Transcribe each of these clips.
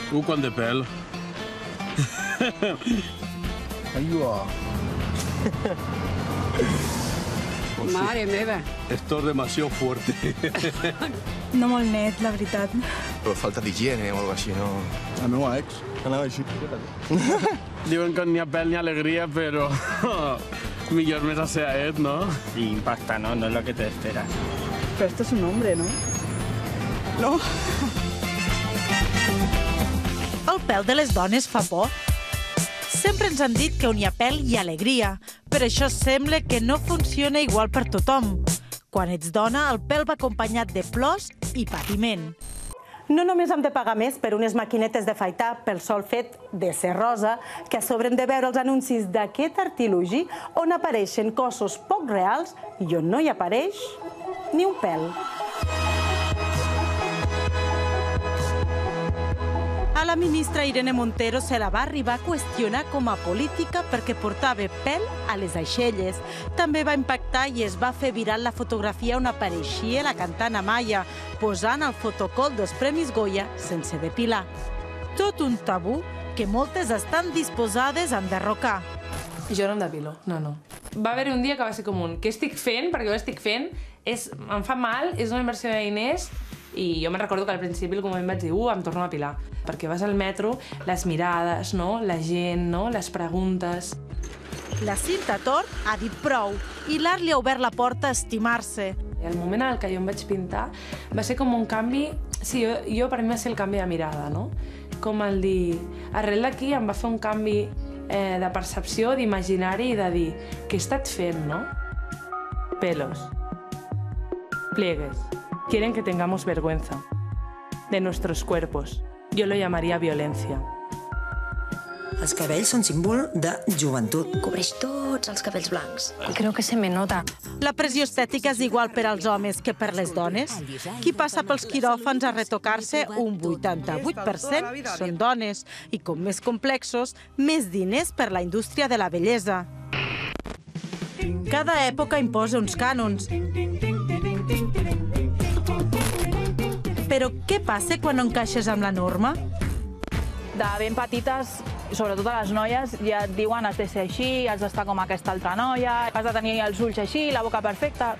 Quan de pèl. Aigua. Mare meva. Esto es demasiado fuerte. No molt net, la veritat. Però falta d'higiene o alguna cosa així, no? La meva ex anava així. Diuen que ni a pèl ni alegria, però millor més asseaet, no? Y impacta, ¿no? No es lo que te esperas. Però esto es un hombre, no? No. El pèl de les dones fa por. Sempre ens han dit que on hi ha pèl hi ha alegria, però això sembla que no funciona igual per tothom. Quan ets dona, el pèl va acompanyat de plors i patiment. No només hem de pagar més per unes maquinetes de faitar pel sol fet de ser rosa, que a sobre hem de veure els anuncis d'aquest artilugi on apareixen cossos poc reals i on no hi apareix ni un pèl. A la ministra Irene Montero se la va arribar a qüestionar com a política perquè portava pèl a les aixelles. També va impactar i es va fer viral la fotografia on apareixia la cantant Amaya, posant el fotocol dels Premis Goya sense depilar. Tot un tabú que moltes estan disposades a enderrocar. Jo no em depilo, no. Va haver un dia que va ser com un, què estic fent? Perquè ho estic fent, em fa mal, és una inversió de diners, i jo me'n recordo que al principi el moment vaig dir, em torno a depilar. Perquè vas al metro, les mirades, no? La gent, no? Les preguntes. La Cinta Tor ha dit prou i l'art li ha obert la porta a estimar-se. El moment en què jo em vaig pintar va ser com un canvi, sí, jo per mi va ser el canvi de mirada, no? Com el dir, arrel d'aquí em va fer un canvi de percepció, d'imaginari i de dir, què he estat fent, no? Pelos. Pliegues. Quieren que tengamos vergüenza de nuestros cuerpos. Yo lo llamaría violencia. Els cabells són símbol de joventut. Cobreix tots els cabells blancs. Creo que se me nota. La pressió estètica és igual per als homes que per les dones. Qui passa pels quiròfans a retocar-se, un 88% són dones. I com més complexos, més diners per la indústria de la bellesa. Cada època imposa uns cànons. Però què passa quan no encaixes amb la norma? De ben petites, sobretot a les noies, ja et diuen has de ser així, has d'estar com aquesta altra noia, has de tenir els ulls així, la boca perfecta.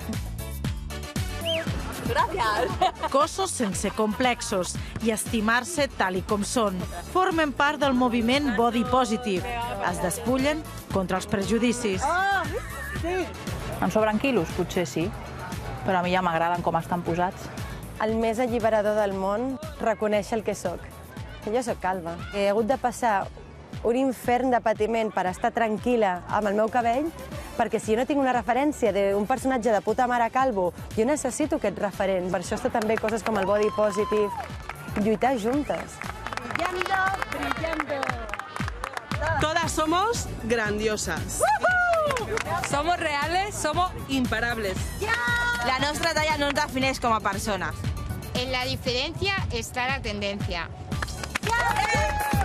Gràcies. Cossos sense complexos i estimar-se tal i com són. Formen part del moviment body positive. Es despullen contra els prejudicis. Em sobren quilos? Potser sí, però a mi ja m'agraden com estan posats. El més alliberador del món, reconèixer el que sóc. Jo sóc calva. He hagut de passar un infern de patiment per estar tranquil·la amb el meu cabell, perquè si jo no tinc una referència d'un personatge de puta mare calvo, jo necessito aquest referent. Per això està també coses com el body positive, lluitar juntes. Brillando, brillando. Todas somos grandiosas. Somos reales, somos imparables. La nostra talla no ens defineix com a persones. En la diferencia está la tendencia.